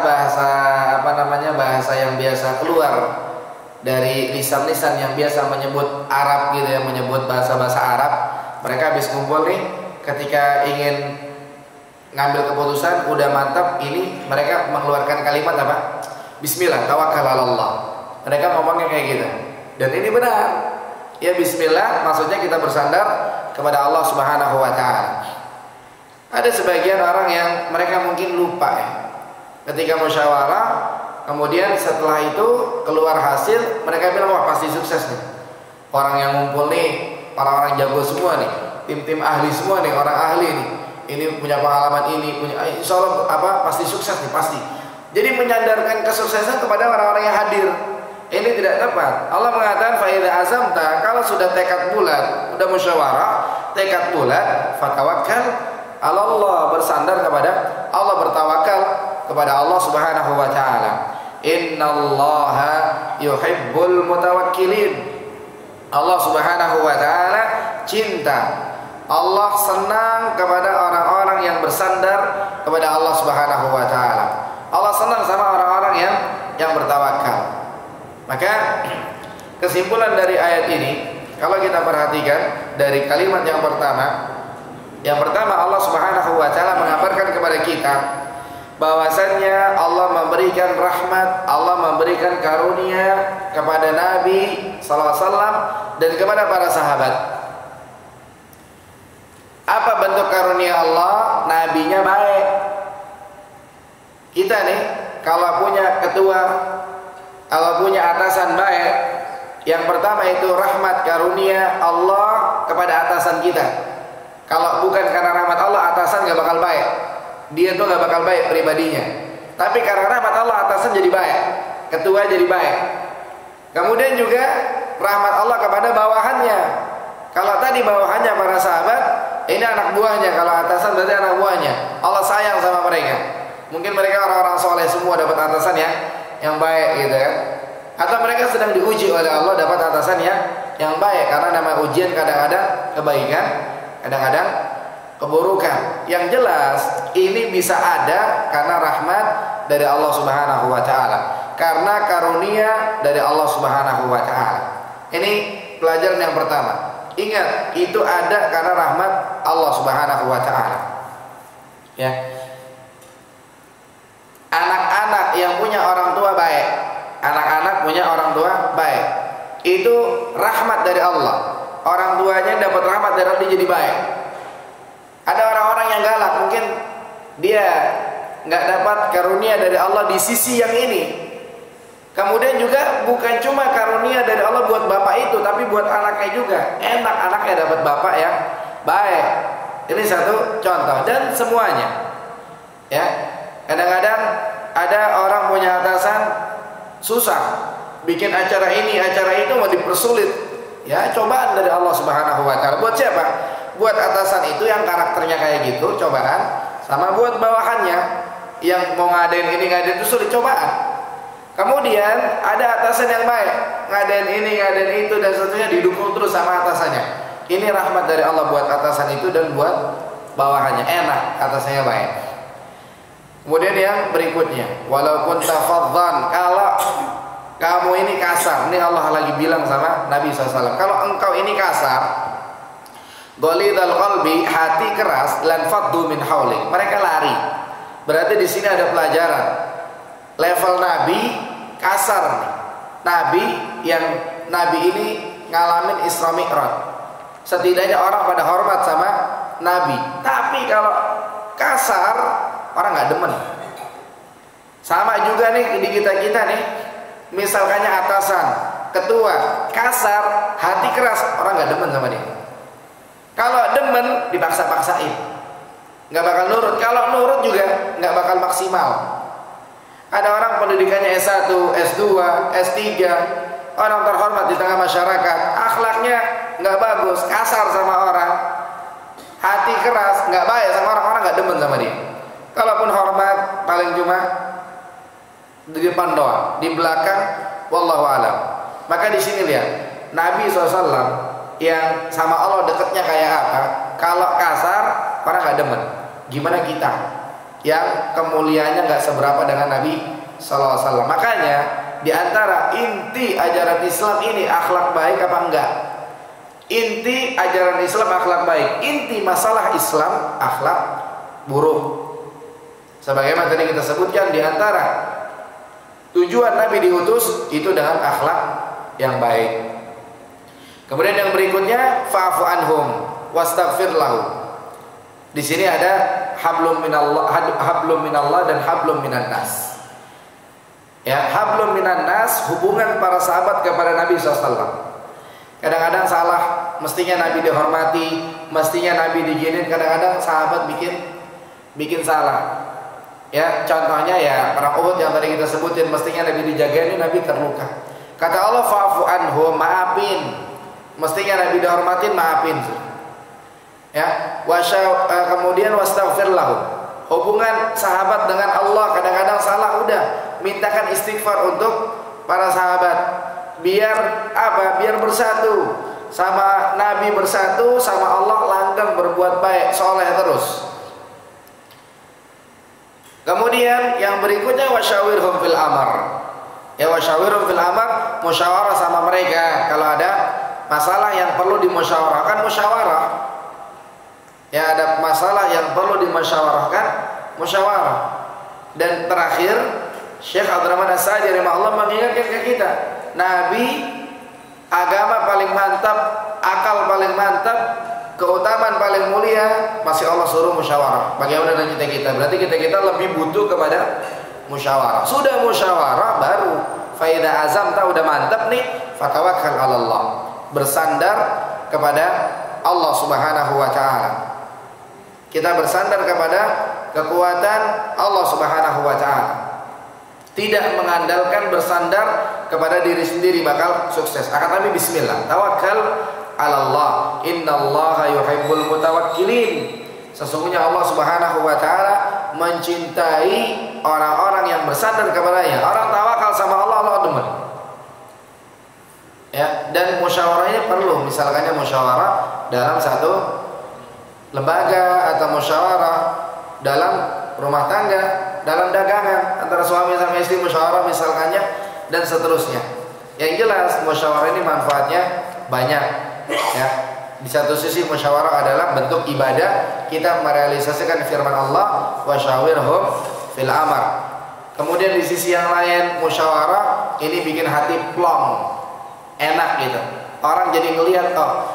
[SPEAKER 1] yang biasa keluar dari lisan-lisan yang biasa menyebut Arab gitu ya, menyebut bahasa-bahasa Arab, mereka habis kumpul nih, ketika ingin ngambil keputusan udah mantap, ini mereka mengeluarkan kalimat apa? Bismillah, tawakkal 'alallah. Mereka ngomongnya kayak gitu. Dan ini benar. Ya, bismillah maksudnya kita bersandar kepada Allah Subhanahu wa taala. Ada sebagian orang yang mereka mungkin lupa ya. Ketika musyawarah, kemudian setelah itu keluar hasil, mereka bilang wah pasti sukses nih. Orang yang ngumpul nih, orang-orang jago semua nih, tim-tim ahli semua nih, orang ahli nih. Ini punya pengalaman ini, insya Allah pasti sukses nih, pasti. Jadi menyandarkan kesuksesan kepada orang-orang yang hadir. Ini tidak tepat. Allah mengatakan fa idza azamta, kalau sudah tekad bulat, udah musyawarah, tekad bulat, fatawakkal 'ala Allah, bersandar kepada Allah, bertawakal kepada Allah Subhanahu wa taala. Innallaha yuhibbul mutawakkilin. Allah Subhanahu wa taala cinta, Allah senang kepada orang-orang yang bersandar kepada Allah Subhanahu wa taala. Allah senang sama orang-orang yang bertawakal. Maka kesimpulan dari ayat ini, kalau kita perhatikan dari kalimat yang pertama Allah Subhanahu wa taala mengabarkan kepada kita bahwasannya Allah memberikan rahmat, Allah memberikan karunia kepada Nabi sallallahu alaihi wasallam dan kepada para sahabat. Apa bentuk karunia Allah? Nabinya baik. Kita nih kalau punya ketua, kalau punya atasan baik, yang pertama itu rahmat karunia Allah kepada atasan kita. Kalau bukan karena rahmat Allah, atasan gak bakal baik. Dia tuh gak bakal baik pribadinya. Tapi karena rahmat Allah, atasan jadi baik, ketua jadi baik. Kemudian juga rahmat Allah kepada bawahannya. Kalau tadi bawahannya para sahabat, ini anak buahnya. Kalau atasan berarti anak buahnya. Allah sayang sama mereka. Mungkin mereka orang-orang soleh semua dapat atasan yang baik gitu kan. Atau mereka sedang diuji oleh Allah dapat atasan yang baik. Karena nama ujian kadang-kadang kebaikan, kadang-kadang keburukan. Yang jelas ini bisa ada karena rahmat dari Allah Subhanahu wa taala, karena karunia dari Allah Subhanahu wa taala. Ini pelajaran yang pertama. Ingat, itu ada karena rahmat Allah Subhanahu wa taala. Ya. Anak-anak yang punya orang tua baik, anak-anak punya orang tua baik, itu rahmat dari Allah. Orang tuanya dapat rahmat dari Allah, dia jadi baik. Ada orang-orang yang galak, mungkin dia nggak dapat karunia dari Allah di sisi yang ini. Kemudian juga bukan cuma karunia dari Allah buat bapak itu, tapi buat anaknya juga. Enak anaknya dapat bapak yang baik. Ini satu contoh, dan semuanya. Ya, kadang-kadang ada orang punya atasan susah, bikin acara ini, acara itu mau dipersulit. Ya, cobaan dari Allah Subhanahu wa taala. Buat siapa? Buat atasan itu yang karakternya kayak gitu, cobaan. Sama buat bawahannya yang mau ngadain ini, ngadain itu, sulit, cobaan. Kemudian ada atasan yang baik, ngadain ini, ngadain itu, dan seterusnya, didukung terus sama atasannya. Ini rahmat dari Allah buat atasan itu dan buat bawahannya. Enak, atasannya baik. Kemudian yang berikutnya, walaupun tafadhan, kalau kamu ini kasar, ini Allah lagi bilang sama Nabi SAW. Kalau engkau ini kasar, ghalidhal qalbi, hati keras, lan faddu min haulik, mereka lari. Berarti di sini ada pelajaran. Level Nabi kasar nih. Nabi ini ngalamin Isra Mi'raj. Setidaknya orang pada hormat sama Nabi. Tapi kalau kasar, orang nggak demen. Sama juga nih di kita nih. Misalkannya atasan, ketua, kasar, hati keras, orang nggak demen sama dia. Kalau demen, dipaksa-paksain, nggak bakal nurut. Kalau nurut juga nggak bakal maksimal. Ada orang pendidikannya S1, S2, S3, orang terhormat di tengah masyarakat, akhlaknya nggak bagus, kasar sama orang, hati keras, nggak baik sama orang nggak demen sama dia. Kalaupun hormat, paling cuma di depan doang, di belakang wallahu alam. Maka di sini lihat Nabi SAW yang sama Allah dekatnya kayak apa? Kalau kasar orang nggak demen. Gimana kita yang kemuliaannya nggak seberapa dengan Nabi SAW? Makanya di antara inti ajaran Islam ini akhlak baik apa enggak? Inti ajaran Islam akhlak baik. Inti masalah Islam akhlak buruk. Sebagaimana tadi kita sebutkan, di antara tujuan Nabi diutus itu dengan akhlak yang baik. Kemudian yang berikutnya fa'fu anhum wastaghfir lahum. Di sini ada hablum minallah dan hablum minan nas. Ya, hablum minan nas hubungan para sahabat kepada Nabi SAW. Kadang-kadang salah, mestinya Nabi dihormati, mestinya Nabi diginin, kadang-kadang sahabat bikin salah. Ya, contohnya ya perang Uhud yang tadi kita sebutin, mestinya Nabi dijaga, ini Nabi terluka. Kata Allah fa'fu anhum, maafin. Mestinya Nabi dihormatin, maafin. Ya, kemudian wastaghfir lahum. Hubungan sahabat dengan Allah kadang-kadang salah, udah mintakan istighfar untuk para sahabat. Biar apa? Biar bersatu. Sama Nabi bersatu, sama Allah langgeng berbuat baik, soleh terus. Kemudian yang berikutnya wasyawirhum fil amr. Ya, wasyawirhum fil amr, musyawarah sama mereka kalau ada masalah yang perlu dimusyawarahkan, musyawarah. Ya, ada masalah yang perlu dimusyawarahkan, musyawarah. Dan terakhir Syekh Abdurrahman As-Sa'di rahimahullah mengingatkan ke kita, Nabi agama paling mantap, akal paling mantap, keutamaan paling mulia masih Allah suruh musyawarah. Bagaimana dengan kita? Berarti kita lebih butuh kepada musyawarah. Sudah musyawarah baru faida azam udah mantap nih, fatawakkal 'ala Allah. Bersandar kepada Allah Subhanahu wa taala. Kita bersandar kepada kekuatan Allah Subhanahu wa taala. Tidak mengandalkan bersandar kepada diri sendiri bakal sukses. Akan tapi bismillah, tawakkal 'ala Allah. Innallaha yuhibbul mutawakkilin. Sesungguhnya Allah Subhanahu wa taala mencintai orang-orang yang bersandar kepadanya. Orang tawakal sama Allah, Allah demen. Ya, dan musyawarahnya perlu, misalkannya musyawarah dalam satu lembaga atau musyawarah dalam rumah tangga, dalam dagangan antara suami sama istri, musyawarah misalkannya, dan seterusnya. Yang jelas musyawarah ini manfaatnya banyak. Ya, di satu sisi musyawarah adalah bentuk ibadah, kita merealisasikan firman Allah wasyawirhum fil amr. Kemudian di sisi yang lain musyawarah ini bikin hati plong, enak gitu. Orang jadi ngelihat, oh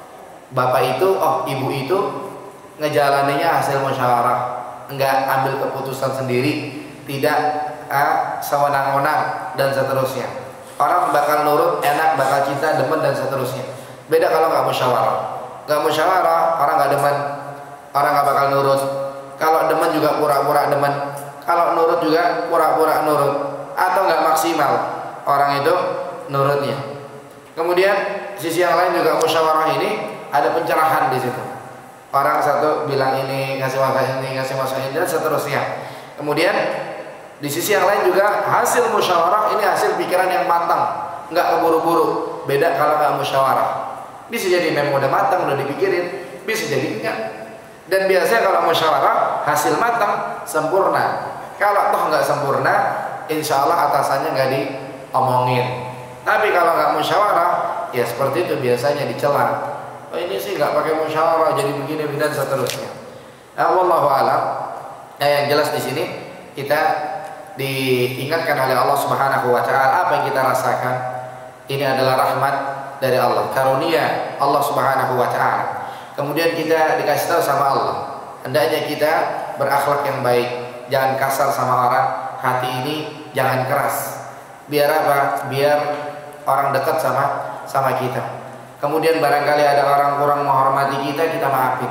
[SPEAKER 1] bapak itu, oh ibu itu ngejalaninya hasil musyawarah, enggak ambil keputusan sendiri, tidak sewenang-wenang dan seterusnya. Orang bakal nurut, enak, bakal cinta, demen dan seterusnya. Beda kalau nggak musyawarah. Nggak musyawarah, orang nggak demen, orang nggak bakal nurut. Kalau demen juga pura-pura demen, kalau nurut juga pura-pura nurut, atau nggak maksimal orang itu nurutnya. Kemudian sisi yang lain juga musyawarah ini ada pencerahan di situ. Orang satu bilang ini, ngasih masalah ini, ngasih masalah ini dan seterusnya. Kemudian di sisi yang lain juga hasil musyawarah ini hasil pikiran yang matang, nggak keburu-buru. Beda kalau nggak musyawarah. Bisa jadi memang udah matang, udah dipikirin, bisa jadi enggak. Dan biasanya kalau musyawarah hasil matang sempurna. Kalau toh nggak sempurna, insya Allah atasannya nggak diomongin. Tapi kalau nggak musyawarah, ya seperti itu biasanya dicela. Oh ini sih nggak pakai musyawarah jadi begini dan seterusnya. Nah, wallahu a'lam. Nah, yang jelas di sini kita diingatkan oleh Allah Subhanahu wa taala apa yang kita rasakan ini adalah rahmat dari Allah, karunia Allah Subhanahu wa taala. Kemudian kita dikasih tahu sama Allah, hendaknya kita berakhlak yang baik, jangan kasar sama orang, hati ini jangan keras. Biar apa? Biar orang dekat sama kita. Kemudian barangkali ada orang kurang menghormati kita, kita maafin.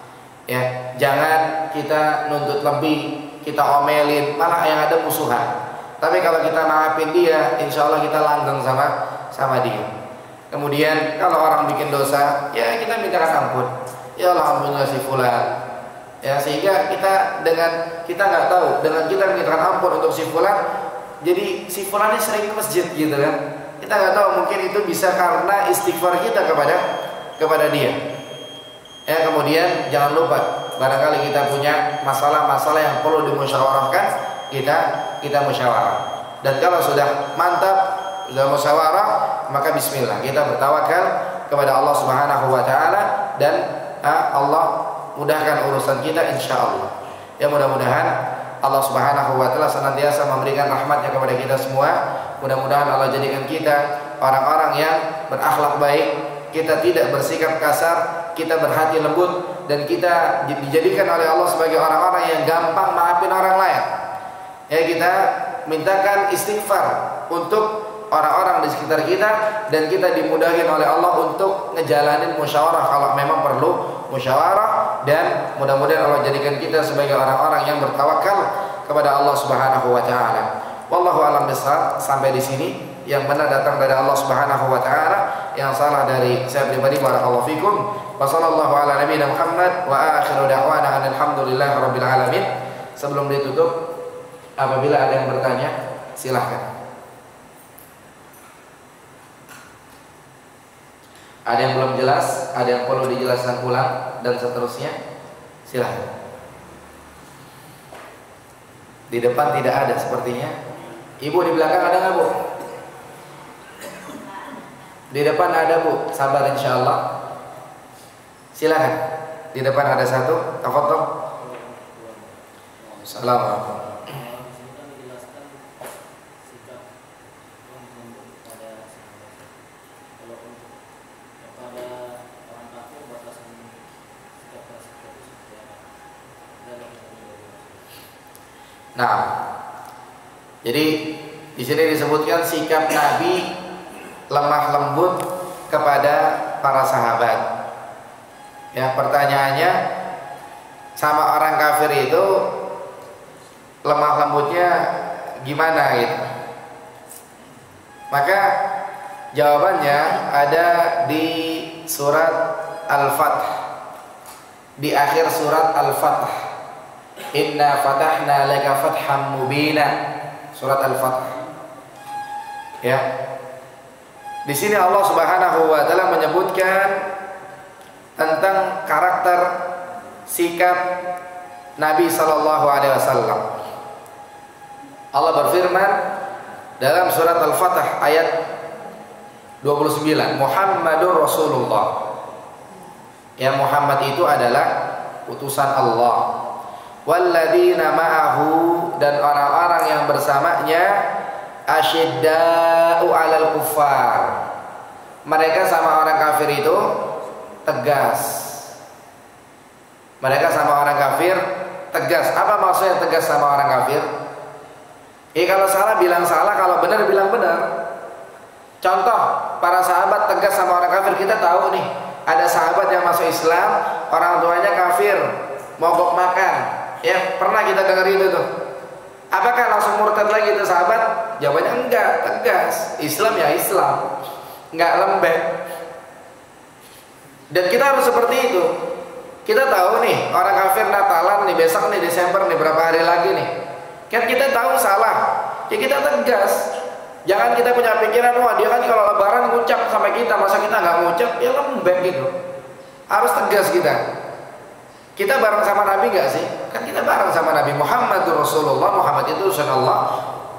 [SPEAKER 1] Ya, jangan kita nuntut lebih, kita omelin, malah yang ada musuhan. Tapi kalau kita maafin dia, insya Allah kita langgeng sama dia. Kemudian kalau orang bikin dosa, ya kita mintakan ampun. Ya Allah ampunilah si fulan. Ya, sehingga kita nggak tahu, dengan kita mintakan ampun untuk si fulan, jadi si fulan ini sering ke masjid gitu kan. Kita nggak tahu, mungkin itu bisa karena istighfar kita kepada dia. Ya, kemudian jangan lupa, barangkali kita punya masalah-masalah yang perlu dimusyawarahkan, kita musyawarah. Dan kalau sudah mantap, sudah musyawarah, maka bismillah, kita bertawakal kepada Allah Subhanahu wa taala dan Allah mudahkan urusan kita insyaallah. Ya, mudah-mudahan Allah Subhanahu wa taala senantiasa memberikan rahmatnya kepada kita semua. Mudah-mudahan Allah jadikan kita orang-orang yang berakhlak baik, kita tidak bersikap kasar, kita berhati lembut, dan kita dijadikan oleh Allah sebagai orang-orang yang gampang maafin orang lain. Ya, kita mintakan istighfar untuk orang-orang di sekitar kita, dan kita dimudahkan oleh Allah untuk ngejalanin musyawarah kalau memang perlu musyawarah, dan mudah-mudahan Allah jadikan kita sebagai orang-orang yang bertawakal kepada Allah Subhanahu wa taala. Wallahu a'lam bishawab. Sampai di sini, yang benar datang dari Allah Subhanahu wa taala, yang salah dari saya pribadi. Barakallahu fikum. Wa sallallahu ala nabiyina Muhammad wa akhiru da'wana alhamdulillahi rabbil alamin. Sebelum ditutup, apabila ada yang bertanya, silahkan. Ada yang belum jelas, ada yang perlu dijelaskan ulang, dan seterusnya, silahkan. Di depan tidak ada sepertinya. Ibu di belakang ada nggak, Bu? Di depan ada, Bu. Sabar insyaallah. Silahkan. Di depan ada satu. Tafadhol. Assalamualaikum. Nah, jadi di sini disebutkan sikap Nabi lemah lembut kepada para sahabat. Ya, pertanyaannya, sama orang kafir itu lemah lembutnya gimana gitu? Maka jawabannya ada di surat Al-Fath, di akhir surat Al-Fath. Inna fatahna laka fatham mubina, surat Al-Fath. Ya. Di sini Allah Subhanahu wa taala menyebutkan tentang karakter sikap Nabi sallallahu alaihi wasallam. Allah berfirman dalam surat Al-Fath ayat 29, Muhammadur Rasulullah. Ya, Muhammad itu adalah utusan Allah. Walladzina ma'ahu, dan orang-orang yang bersamanya, asyidda'u 'alal kuffar. Mereka sama orang kafir itu tegas. Mereka sama orang kafir tegas. Apa maksudnya tegas sama orang kafir? Kalau salah bilang salah, kalau benar bilang benar. Contoh, para sahabat tegas sama orang kafir. Kita tahu nih, ada sahabat yang masuk Islam, orang tuanya kafir, mogok makan. Ya, pernah kita dengar itu tuh. Apakah langsung murtad lagi itu sahabat? Jawabannya enggak, tegas. Islam ya Islam, enggak lembek. Dan kita harus seperti itu. Kita tahu nih, orang kafir Natalan nih, besok nih Desember nih, berapa hari lagi nih. Kan kita tahu salah, ya kita tegas. Jangan kita punya pikiran, wah dia kan kalau lebaran ngucap sama kita, masa kita nggak ngucap? Ya lembek gitu. Harus tegas kita. Kita bareng sama Nabi gak sih? Kan kita bareng sama Nabi. Muhammadur Rasulullah, Muhammad itu utusan Allah.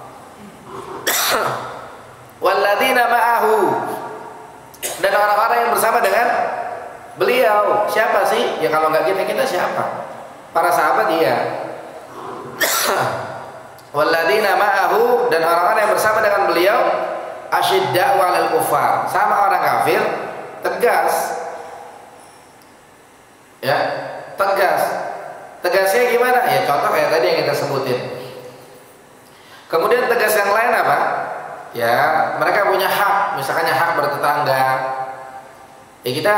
[SPEAKER 1] Walladzina ma'ahu, dan orang-orang yang bersama dengan beliau. Siapa sih? Ya kalau nggak kita siapa? Para sahabat iya. Walladzina ma'ahu, dan orang-orang yang bersama dengan beliau, asyidda'u 'alal kuffar, sama orang kafir tegas. Ya, tegas. Tegasnya gimana? Ya contoh kayak tadi yang kita sebutin. Kemudian tegas yang lain apa? Ya, mereka punya hak, misalnya hak bertetangga. Ya kita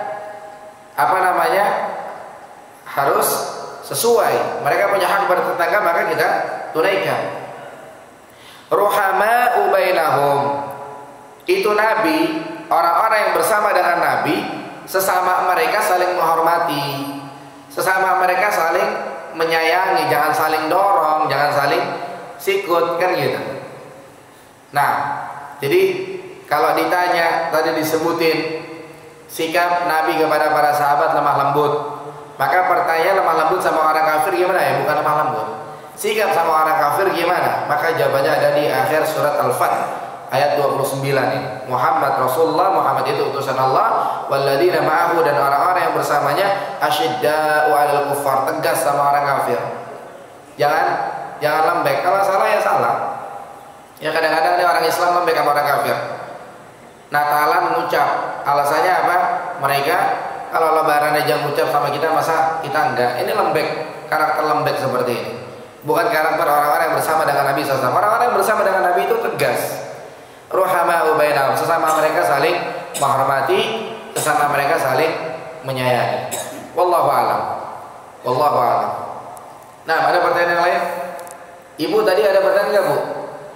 [SPEAKER 1] harus sesuai. Mereka punya hak bertetangga, maka kita tunaikan. Ruhama'u bainahum, itu Nabi, orang-orang yang bersama dengan Nabi, sesama mereka saling menghormati, sesama mereka saling menyayangi, jangan saling dorong, jangan saling sikut, kan gitu. Nah, jadi kalau ditanya tadi disebutin sikap Nabi kepada para sahabat lemah lembut, maka pertanyaan lemah lembut sama orang kafir gimana ya? Bukan lemah lembut. Sikap sama orang kafir gimana? Maka jawabannya ada di akhir surat Al-Fath ayat 29 ini. Muhammad Rasulullah, Muhammad itu utusan Allah, walladzina ma'ahu, dan orang-orang yang bersamanya asyidda'u 'alal kuffar, tegas sama orang kafir. Jangan lembek. Kalau salah ya salah. Ya kadang-kadang ada orang Islam lembek sama orang kafir. Natalan mengucap, alasannya apa? Mereka kalau lebaran aja mengucap sama kita, masa kita enggak? Ini lembek, karakter lembek seperti ini. Bukan karakter orang-orang yang bersama dengan Nabi SAW. Orang-orang yang bersama dengan Nabi itu tegas. Ruhama'u bainahum, sesama mereka saling menghormati, sesama mereka saling menyayangi. Wallahu a'lam. Wallahu a'lam. Nah, ada pertanyaan yang lain? Ibu tadi ada pertanyaan enggak, Bu?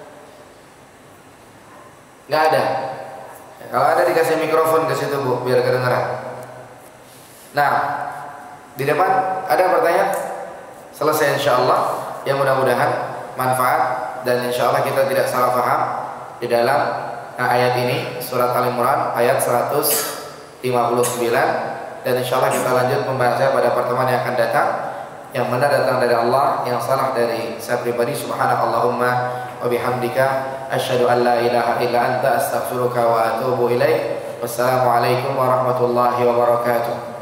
[SPEAKER 1] Enggak ada. Kalau ada dikasih mikrofon ke situ, Bu, biar kedengaran. Nah, di depan ada pertanyaan? Selesai insyaallah. Yang mudah-mudahan manfaat dan insyaallah kita tidak salah paham di dalam ayat ini, surat Al-Imran ayat 159, dan insyaallah kita lanjut membahasnya pada pertemuan yang akan datang. Yang benar datang dari Allah, yang salah dari saya pribadi. Subhanakallahumma wa bihamdika asyhadu an la ilaha illa anta astaghfiruka wa atubu ilaik. Wassalamualaikum warahmatullahi wabarakatuh.